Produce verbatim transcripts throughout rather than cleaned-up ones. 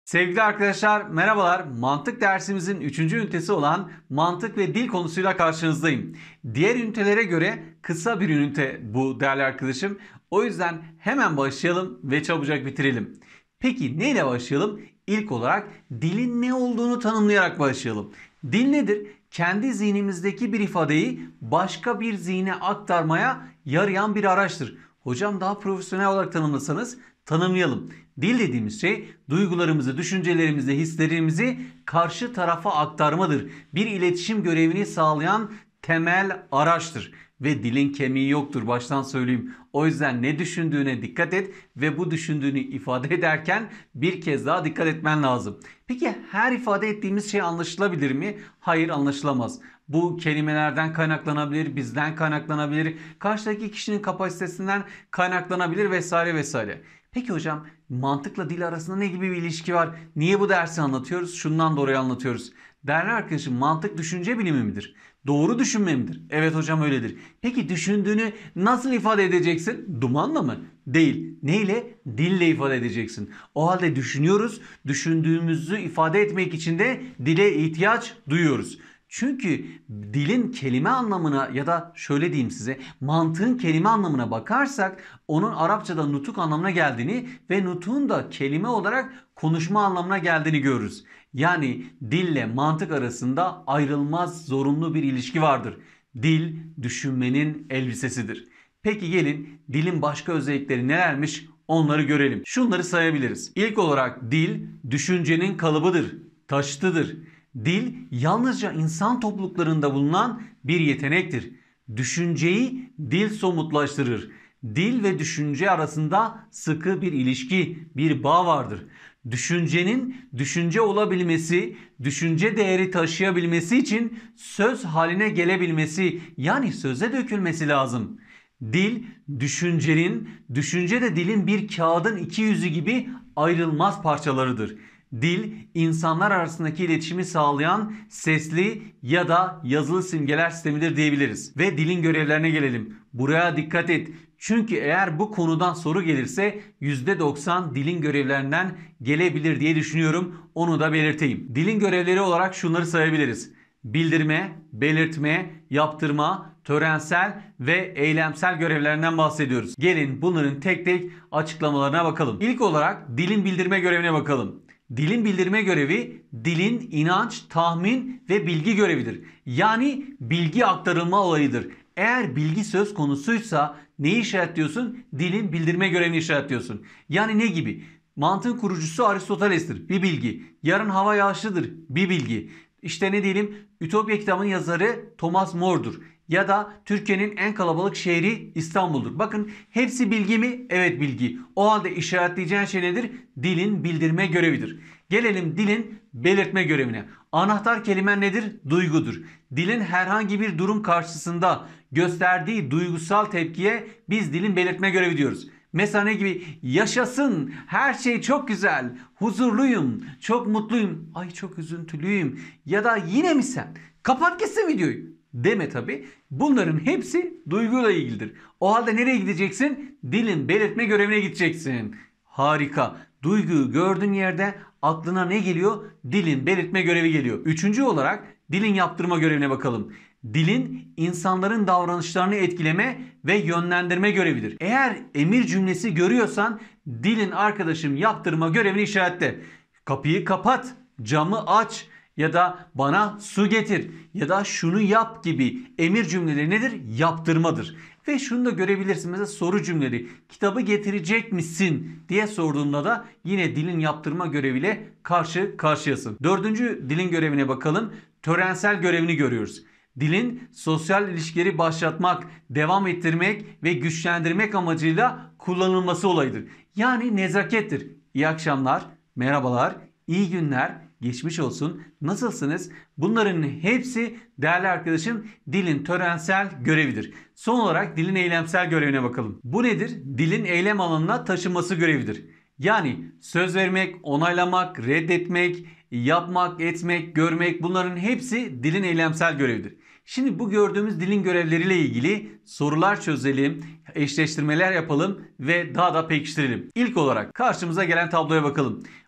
Sevgili arkadaşlar merhabalar. Mantık dersimizin üçüncü ünitesi olan mantık ve dil konusuyla karşınızdayım. Diğer ünitelere göre kısa bir ünite bu değerli arkadaşım. O yüzden hemen başlayalım ve çabucak bitirelim. Peki neyle başlayalım? İlk olarak dilin ne olduğunu tanımlayarak başlayalım. Dil nedir? Kendi zihnimizdeki bir ifadeyi başka bir zihne aktarmaya yarayan bir araçtır. Hocam daha profesyonel olarak tanımlasanız tanımlayalım. Dil dediğimiz şey duygularımızı, düşüncelerimizi, hislerimizi karşı tarafa aktarmadır. Bir iletişim görevini sağlayan temel araçtır. Ve dilin kemiği yoktur, baştan söyleyeyim. O yüzden ne düşündüğüne dikkat et ve bu düşündüğünü ifade ederken bir kez daha dikkat etmen lazım. Peki her ifade ettiğimiz şey anlaşılabilir mi? Hayır, anlaşılamaz. Bu kelimelerden kaynaklanabilir, bizden kaynaklanabilir, karşıdaki kişinin kapasitesinden kaynaklanabilir vesaire vesaire. Peki hocam, mantıkla dil arasında ne gibi bir ilişki var? Niye bu dersi anlatıyoruz? Şundan dolayı anlatıyoruz. Değerli arkadaşım, mantık düşünce bilimi midir? Doğru düşünme midir? Evet hocam, öyledir. Peki düşündüğünü nasıl ifade edeceksin? Dumanla mı? Değil. Neyle? Dille ifade edeceksin. O halde düşünüyoruz. Düşündüğümüzü ifade etmek için de dile ihtiyaç duyuyoruz. Çünkü dilin kelime anlamına ya da şöyle diyeyim size, mantığın kelime anlamına bakarsak onun Arapçada nutuk anlamına geldiğini ve nutukun da kelime olarak konuşma anlamına geldiğini görürüz. Yani dille mantık arasında ayrılmaz zorunlu bir ilişki vardır. Dil düşünmenin elbisesidir. Peki gelin dilin başka özellikleri nelermiş onları görelim. Şunları sayabiliriz. İlk olarak dil düşüncenin kalıbıdır, taşıtıdır. Dil yalnızca insan topluluklarında bulunan bir yetenektir. Düşünceyi dil somutlaştırır. Dil ve düşünce arasında sıkı bir ilişki, bir bağ vardır. Düşüncenin düşünce olabilmesi, düşünce değeri taşıyabilmesi için söz haline gelebilmesi, yani söze dökülmesi lazım. Dil, düşüncenin, düşünce de dilin bir kağıdın iki yüzü gibi ayrılmaz parçalarıdır. Dil, insanlar arasındaki iletişimi sağlayan sesli ya da yazılı simgeler sistemidir diyebiliriz. Ve dilin görevlerine gelelim. Buraya dikkat et. Çünkü eğer bu konudan soru gelirse yüzde doksan dilin görevlerinden gelebilir diye düşünüyorum. Onu da belirteyim. Dilin görevleri olarak şunları sayabiliriz: bildirme, belirtme, yaptırma, törensel ve eylemsel görevlerinden bahsediyoruz. Gelin bunların tek tek açıklamalarına bakalım. İlk olarak dilin bildirme görevine bakalım. Dilin bildirme görevi dilin inanç, tahmin ve bilgi görevidir. Yani bilgi aktarılma olayıdır. Eğer bilgi söz konusuysa neyi işaretliyorsun? Dilin bildirme görevini işaretliyorsun. Yani ne gibi? Mantığın kurucusu Aristoteles'tir. Bir bilgi. Yarın hava yağışlıdır. Bir bilgi. İşte ne diyelim? Ütopya kitabının yazarı Thomas More'dur. Ya da Türkiye'nin en kalabalık şehri İstanbul'dur. Bakın hepsi bilgi mi? Evet, bilgi. O halde işaretleyeceğin şey nedir? Dilin bildirme görevidir. Gelelim dilin belirtme görevine. Anahtar kelime nedir? Duygudur. Dilin herhangi bir durum karşısında gösterdiği duygusal tepkiye biz dilin belirtme görevi diyoruz. Mesela ne gibi? Yaşasın, her şey çok güzel, huzurluyum, çok mutluyum, ay çok üzüntülüyüm ya da yine mi sen? Kapat gitsin videoyu deme tabi. Bunların hepsi duyguyla ilgilidir. O halde nereye gideceksin? Dilin belirtme görevine gideceksin. Harika. Duyguyu gördüğün yerde aklına ne geliyor? Dilin belirtme görevi geliyor. Üçüncü olarak dilin yaptırma görevine bakalım. Dilin insanların davranışlarını etkileme ve yönlendirme görevidir. Eğer emir cümlesi görüyorsan dilin arkadaşım yaptırma görevini işaretle. Kapıyı kapat, camı aç ya da bana su getir ya da şunu yap gibi emir cümleleri nedir? Yaptırmadır. Ve şunu da görebilirsin, mesela soru cümleleri. Kitabı getirecek misin diye sorduğunda da yine dilin yaptırma göreviyle karşı karşıyasın. Dördüncü dilin görevine bakalım. Törensel görevini görüyoruz. Dilin sosyal ilişkileri başlatmak, devam ettirmek ve güçlendirmek amacıyla kullanılması olayıdır. Yani nezakettir. İyi akşamlar, merhabalar, iyi günler, geçmiş olsun, nasılsınız? Bunların hepsi değerli arkadaşım dilin törensel görevidir. Son olarak dilin eylemsel görevine bakalım. Bu nedir? Dilin eylem alanına taşınması görevidir. Yani söz vermek, onaylamak, reddetmek, yapmak, etmek, görmek, bunların hepsi dilin eylemsel görevidir. Şimdi bu gördüğümüz dilin görevleriyle ilgili sorular çözelim, eşleştirmeler yapalım ve daha da pekiştirelim. İlk olarak karşımıza gelen tabloya bakalım.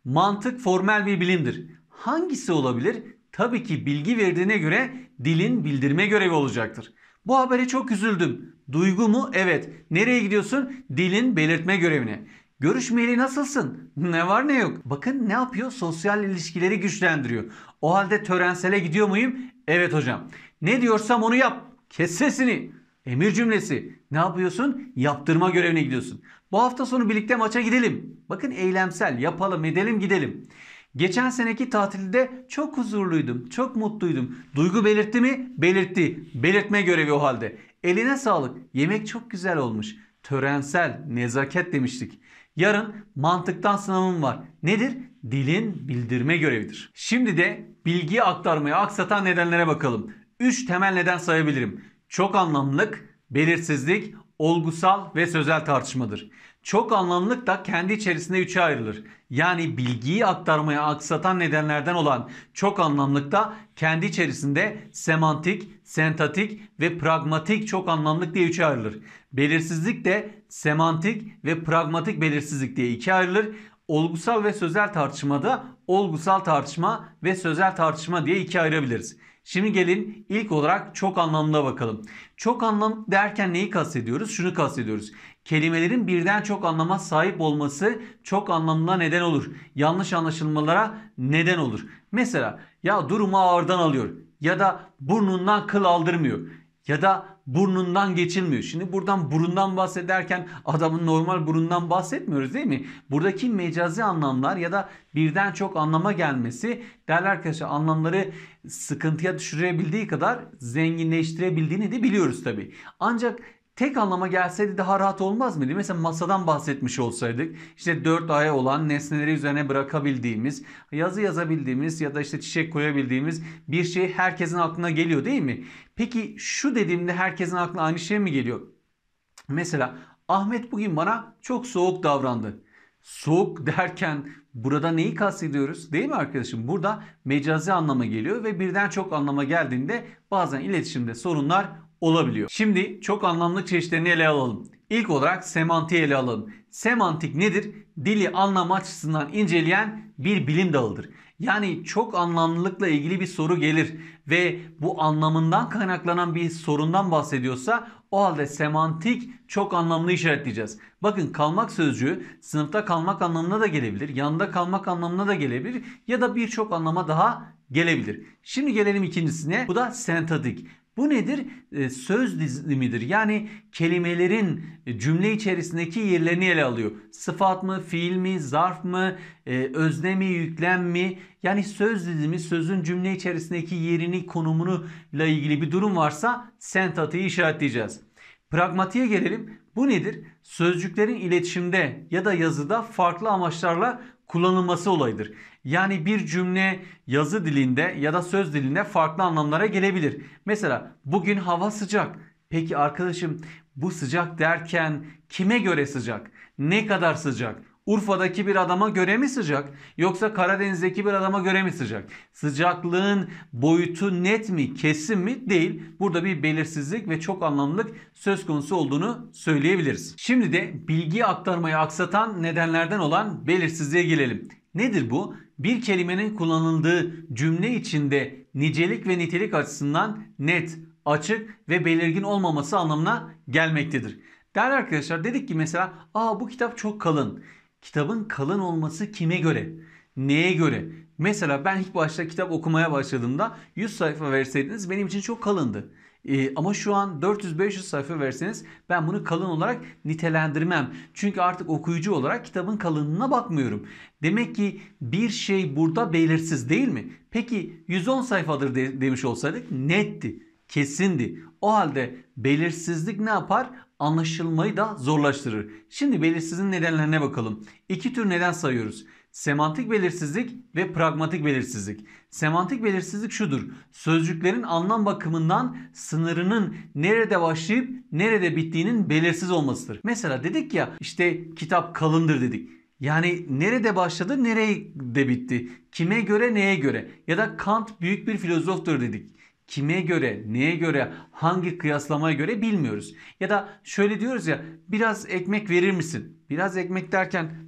Mantık formel bir bilimdir. Hangisi olabilir? Tabii ki bilgi verdiğine göre dilin bildirme görevi olacaktır. Bu habere çok üzüldüm. Duygu mu? Evet. Nereye gidiyorsun? Dilin belirtme görevine. Görüşmeyeli nasılsın? Ne var ne yok. Bakın ne yapıyor? Sosyal ilişkileri güçlendiriyor. O halde törensele gidiyor muyum? Evet hocam. Ne diyorsam onu yap. Kes sesini. Emir cümlesi. Ne yapıyorsun? Yaptırma görevine gidiyorsun. Bu hafta sonu birlikte maça gidelim. Bakın eylemsel. Yapalım, edelim, gidelim. Geçen seneki tatilde çok huzurluydum, çok mutluydum. Duygu belirtti mi? Belirtti. Belirtme görevi o halde. Eline sağlık. Yemek çok güzel olmuş. Törensel, nezaket demiştik. Yarın mantıktan sınavım var. Nedir? Dilin bildirme görevidir. Şimdi de bilgiyi aktarmaya aksatan nedenlere bakalım. üç temel neden sayabilirim. Çok anlamlılık, belirsizlik, olgusal ve sözel tartışmadır. Çok anlamlılık da kendi içerisinde üçe ayrılır. Yani bilgiyi aktarmaya aksatan nedenlerden olan çok anlamlılık da kendi içerisinde semantik, sentatik ve pragmatik çok anlamlılık diye üçe ayrılır. Belirsizlik de semantik ve pragmatik belirsizlik diye ikiye ayrılır. Olgusal ve sözel tartışmada olgusal tartışma ve sözel tartışma diye ikiye ayırabiliriz. Şimdi gelin ilk olarak çok anlamlıya bakalım. Çok anlam derken neyi kastediyoruz? Şunu kastediyoruz. Kelimelerin birden çok anlama sahip olması çok anlamlığa neden olur. Yanlış anlaşılmalara neden olur. Mesela ya durumu ağırdan alıyor ya da burnundan kıl aldırmıyor ya da burnundan geçilmiyor. Şimdi buradan burundan bahsederken adamın normal burundan bahsetmiyoruz değil mi? Buradaki mecazi anlamlar ya da birden çok anlama gelmesi değerli arkadaşlar anlamları sıkıntıya düşürebildiği kadar zenginleştirebildiğini de biliyoruz tabii. Ancak tek anlama gelseydi daha rahat olmaz mıydı? Mesela masadan bahsetmiş olsaydık işte dört ayağı olan nesneleri üzerine bırakabildiğimiz, yazı yazabildiğimiz ya da işte çiçek koyabildiğimiz bir şey herkesin aklına geliyor değil mi? Peki şu dediğimde herkesin aklına aynı şey mi geliyor? Mesela Ahmet bugün bana çok soğuk davrandı. Soğuk derken burada neyi kastediyoruz? Değil mi arkadaşım? Burada mecazi anlama geliyor ve birden çok anlama geldiğinde bazen iletişimde sorunlar olabiliyor. Şimdi çok anlamlı çeşitlerini ele alalım. İlk olarak semantiği ele alalım. Semantik nedir? Dili anlam açısından inceleyen bir bilim dalıdır. Yani çok anlamlılıkla ilgili bir soru gelir ve bu anlamından kaynaklanan bir sorundan bahsediyorsa o halde semantik çok anlamlı işaretleyeceğiz. Bakın kalmak sözcüğü sınıfta kalmak anlamına da gelebilir, yanında kalmak anlamına da gelebilir ya da birçok anlama daha gelebilir. Şimdi gelelim ikincisine. Bu da sentatik. Bu nedir? E, söz dizimidir. Yani kelimelerin cümle içerisindeki yerlerini ele alıyor. Sıfat mı, fiil mi, zarf mı, e, özne mi, yüklem mi? Yani söz dizimi, sözün cümle içerisindeki yerini, konumunu ile ilgili bir durum varsa sentatiği işaretleyeceğiz. Pragmatiğe gelelim. Bu nedir? Sözcüklerin iletişimde ya da yazıda farklı amaçlarla kullanılması olayıdır. Yani bir cümle yazı dilinde ya da söz dilinde farklı anlamlara gelebilir. Mesela bugün hava sıcak. Peki arkadaşım bu sıcak derken kime göre sıcak? Ne kadar sıcak? Urfa'daki bir adama göre mi sıcak? Yoksa Karadeniz'deki bir adama göre mi sıcak? Sıcaklığın boyutu net mi, kesin mi? Değil. Burada bir belirsizlik ve çok anlamlılık söz konusu olduğunu söyleyebiliriz. Şimdi de bilgi aktarmayı aksatan nedenlerden olan belirsizliğe gelelim. Nedir bu? Bir kelimenin kullanıldığı cümle içinde nicelik ve nitelik açısından net, açık ve belirgin olmaması anlamına gelmektedir. Değerli arkadaşlar dedik ki mesela aa bu kitap çok kalın. Kitabın kalın olması kime göre? Neye göre? Mesela ben ilk başta kitap okumaya başladığımda yüz sayfa verseydiniz benim için çok kalındı. Ee, ama şu an dört yüz beş yüz sayfa verseniz ben bunu kalın olarak nitelendirmem. Çünkü artık okuyucu olarak kitabın kalınlığına bakmıyorum. Demek ki bir şey burada belirsiz değil mi? Peki yüz on sayfadır de, demiş olsaydık netti, kesindi. O halde belirsizlik ne yapar? Anlaşılmayı da zorlaştırır. Şimdi belirsizliğin nedenlerine bakalım. İki tür neden sayıyoruz. Semantik belirsizlik ve pragmatik belirsizlik. Semantik belirsizlik şudur. Sözcüklerin anlam bakımından sınırının nerede başlayıp nerede bittiğinin belirsiz olmasıdır. Mesela dedik ya işte kitap kalındır dedik. Yani nerede başladı nerede bitti? Kime göre neye göre? Ya da Kant büyük bir filozoftur dedik. Kime göre, neye göre, hangi kıyaslamaya göre bilmiyoruz. Ya da şöyle diyoruz ya biraz ekmek verir misin? Biraz ekmek derken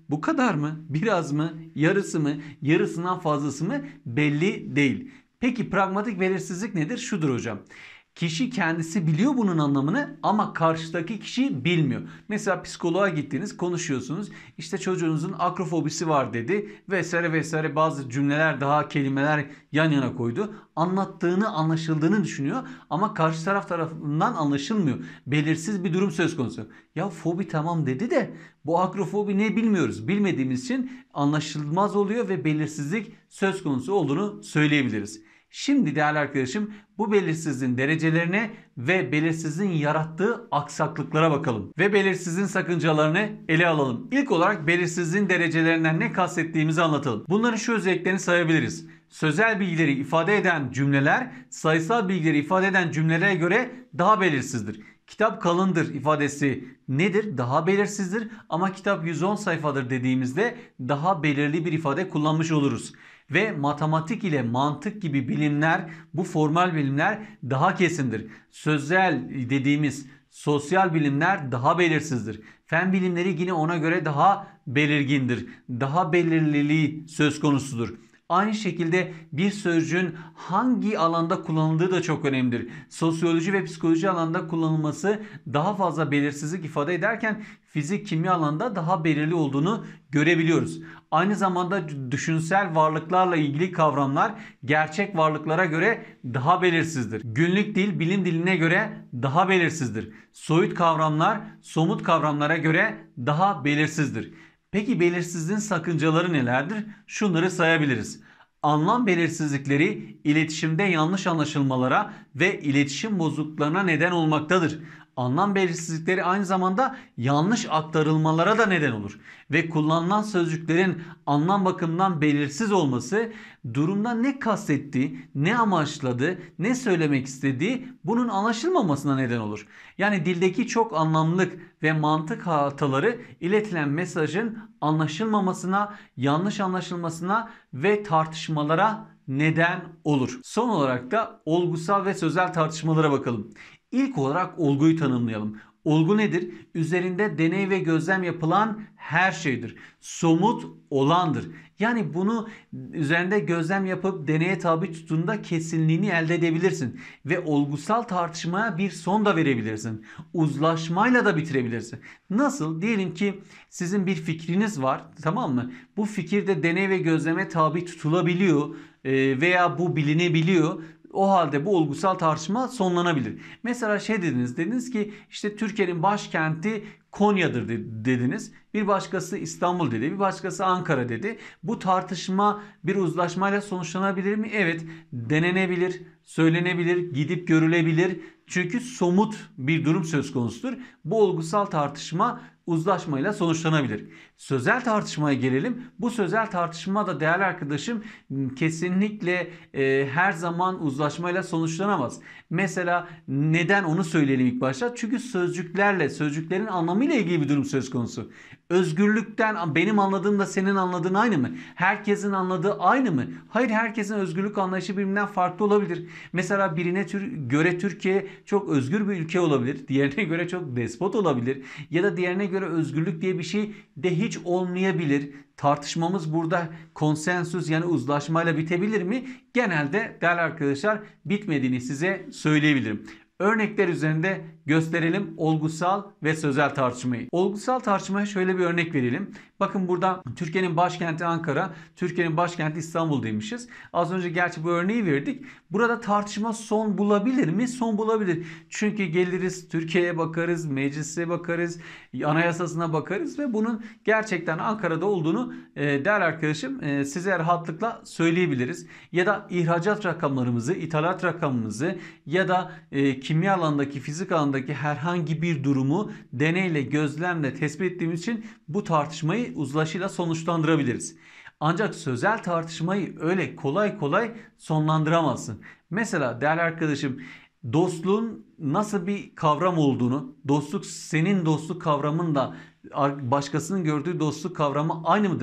Bu kadar mı? Biraz mı? Yarısı mı? Yarısından fazlası mı? Belli değil. Peki pragmatik belirsizlik nedir? Şudur hocam. Kişi kendisi biliyor bunun anlamını ama karşıdaki kişi bilmiyor. Mesela psikoloğa gittiniz, konuşuyorsunuz. İşte çocuğunuzun akrofobisi var dedi vesaire vesaire, bazı cümleler, daha kelimeler yan yana koydu. Anlattığını, anlaşıldığını düşünüyor ama karşı taraf tarafından anlaşılmıyor. Belirsiz bir durum söz konusu. Ya fobi tamam dedi de bu akrofobi ne bilmiyoruz. Bilmediğimiz için anlaşılmaz oluyor ve belirsizlik söz konusu olduğunu söyleyebiliriz. Şimdi değerli arkadaşım, bu belirsizliğin derecelerine ve belirsizliğin yarattığı aksaklıklara bakalım. Ve belirsizliğin sakıncalarını ele alalım. İlk olarak belirsizliğin derecelerinden ne kastettiğimizi anlatalım. Bunların şu özelliklerini sayabiliriz. Sözel bilgileri ifade eden cümleler sayısal bilgileri ifade eden cümlelere göre daha belirsizdir. Kitap kalındır ifadesi nedir? Daha belirsizdir ama kitap yüz on sayfadır dediğimizde daha belirli bir ifade kullanmış oluruz. Ve matematik ile mantık gibi bilimler, bu formal bilimler daha kesindir. Sözel dediğimiz sosyal bilimler daha belirsizdir. Fen bilimleri yine ona göre daha belirgindir. Daha belirliliği söz konusudur. Aynı şekilde bir sözcüğün hangi alanda kullanıldığı da çok önemlidir. Sosyoloji ve psikoloji alanında kullanılması daha fazla belirsizlik ifade ederken fizik, kimya alanında daha belirli olduğunu görebiliyoruz. Aynı zamanda düşünsel varlıklarla ilgili kavramlar gerçek varlıklara göre daha belirsizdir. Günlük dil bilim diline göre daha belirsizdir. Soyut kavramlar somut kavramlara göre daha belirsizdir. Peki belirsizliğin sakıncaları nelerdir? Şunları sayabiliriz. Anlam belirsizlikleri iletişimde yanlış anlaşılmalara ve iletişim bozukluklarına neden olmaktadır. Anlam belirsizlikleri aynı zamanda yanlış aktarılmalara da neden olur. Ve kullanılan sözcüklerin anlam bakımından belirsiz olması durumda ne kastettiği, ne amaçladığı, ne söylemek istediği bunun anlaşılmamasına neden olur. Yani dildeki çok anlamlılık ve mantık hataları iletilen mesajın anlaşılmamasına, yanlış anlaşılmasına ve tartışmalara neden olur. Son olarak da olgusal ve sözel tartışmalara bakalım. İlk olarak olguyu tanımlayalım. Olgu nedir? Üzerinde deney ve gözlem yapılan her şeydir. Somut olandır. Yani bunu üzerinde gözlem yapıp deneye tabi tuttuğunda kesinliğini elde edebilirsin. Ve olgusal tartışmaya bir son da verebilirsin. Uzlaşmayla da bitirebilirsin. Nasıl? Diyelim ki sizin bir fikriniz var, tamam mı? Bu fikir de deney ve gözleme tabi tutulabiliyor veya bu bilinebiliyor. O halde bu olgusal tartışma sonlanabilir. Mesela şey dediniz, dediniz ki işte Türkiye'nin başkenti Konya'dır dediniz. Bir başkası İstanbul dedi, bir başkası Ankara dedi. Bu tartışma bir uzlaşmayla sonuçlanabilir mi? Evet, denenebilir, söylenebilir, gidip görülebilir. Çünkü somut bir durum söz konusudur. Bu olgusal tartışma uzlaşmayla sonuçlanabilir. Sözel tartışmaya gelelim. Bu sözel tartışma da değerli arkadaşım kesinlikle e, her zaman uzlaşmayla sonuçlanamaz. Mesela neden onu söyleyelim ilk başta? Çünkü sözcüklerle, sözcüklerin anlamıyla ilgili bir durum söz konusu. Özgürlükten benim anladığımla senin anladığın aynı mı? Herkesin anladığı aynı mı? Hayır, herkesin özgürlük anlayışı birbirinden farklı olabilir. Mesela birine tür, göre Türkiye çok özgür bir ülke olabilir. Diğerine göre çok despot olabilir. Ya da diğerine göre özgürlük diye bir şey de hiç olmayabilir. Tartışmamız burada konsensüs yani uzlaşmayla bitebilir mi? Genelde değerli arkadaşlar bitmediğini size söyleyebilirim. Örnekler üzerinde gösterelim olgusal ve sözel tartışmayı. Olgusal tartışmaya şöyle bir örnek verelim. Bakın burada Türkiye'nin başkenti Ankara, Türkiye'nin başkenti İstanbul demişiz. Az önce gerçi bu örneği verdik. Burada tartışma son bulabilir mi? Son bulabilir. Çünkü geliriz Türkiye'ye bakarız, meclise bakarız, anayasasına bakarız ve bunun gerçekten Ankara'da olduğunu e, değerli arkadaşım e, size rahatlıkla söyleyebiliriz. Ya da ihracat rakamlarımızı, ithalat rakamımızı ya da e, kimya alanındaki, fizik alanındaki herhangi bir durumu deneyle, gözlemle tespit ettiğimiz için bu tartışmayı uzlaşıyla sonuçlandırabiliriz. Ancak sözel tartışmayı öyle kolay kolay sonlandıramazsın. Mesela değerli arkadaşım, dostluğun nasıl bir kavram olduğunu, dostluk senin dostluk kavramınla başkasının gördüğü dostluk kavramı aynı mıdır?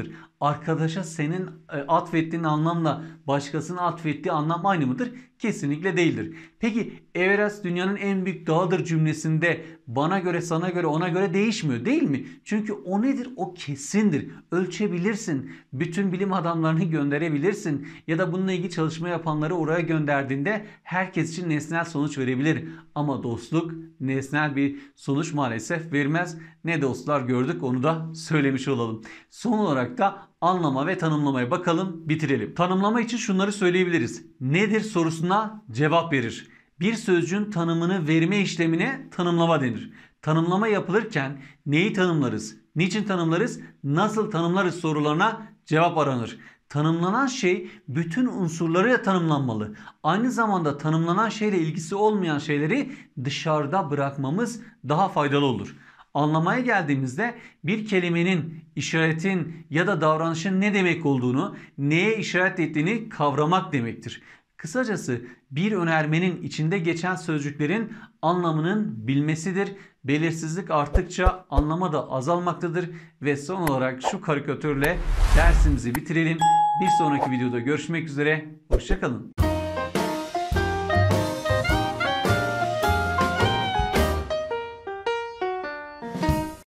arkadaşa senin e, atfettiğin anlamla başkasının atfettiği anlam aynı mıdır? Kesinlikle değildir. Peki Everest dünyanın en büyük dağıdır cümlesinde bana göre, sana göre, ona göre değişmiyor değil mi? Çünkü o nedir? O kesindir. Ölçebilirsin. Bütün bilim adamlarını gönderebilirsin. Ya da bununla ilgili çalışma yapanları oraya gönderdiğinde herkes için nesnel sonuç verebilir. Ama dostluk nesnel bir sonuç maalesef vermez. Ne dostlar gördük, onu da söylemiş olalım. Son olarak da anlama ve tanımlamaya bakalım, bitirelim. Tanımlama için şunları söyleyebiliriz. Nedir sorusuna cevap verir. Bir sözcüğün tanımını verme işlemine tanımlama denir. Tanımlama yapılırken neyi tanımlarız, niçin tanımlarız, nasıl tanımlarız sorularına cevap aranır. Tanımlanan şey bütün unsurlarıyla tanımlanmalı. Aynı zamanda tanımlanan şeyle ilgisi olmayan şeyleri dışarıda bırakmamız daha faydalı olur. Anlamaya geldiğimizde bir kelimenin, işaretin ya da davranışın ne demek olduğunu, neye işaret ettiğini kavramak demektir. Kısacası bir önermenin içinde geçen sözcüklerin anlamının bilmesidir. Belirsizlik arttıkça anlama da azalmaktadır. Ve son olarak şu karikatürle dersimizi bitirelim. Bir sonraki videoda görüşmek üzere. Hoşça kalın.